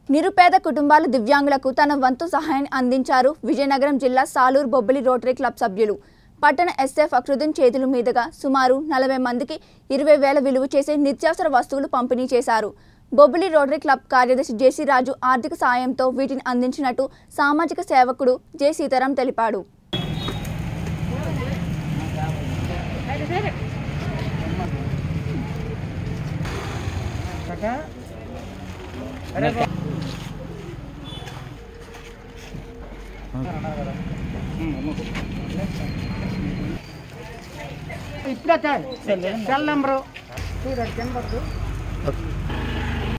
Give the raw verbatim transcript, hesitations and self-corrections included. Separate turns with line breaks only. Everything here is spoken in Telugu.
నిరుపేద కుటుంబాల దివ్యాంగులకు తన వంతు సహాయాన్ని అందించారు విజయనగరం జిల్లా సాలూరు బొబ్బిలి రోటరీ క్లబ్ సభ్యులు. పట్టణ ఎస్ఐ ఫక్రుద్దీన్ చేతుల మీదుగా సుమారు నలభై మందికి ఇరవై వేల విలువ చేసే నిత్యావసర వస్తువులు పంపిణీ చేశారు. బొబ్బిలి రోటరీ క్లబ్ కార్యదర్శి జేసీ రాజు ఆర్థిక సాయంతో వీటిని అందించినట్టు సామాజిక సేవకుడు జె సీతారాం తెలిపాడు.
ఇప్పుడే సెల్ నెంబరు చూడండి.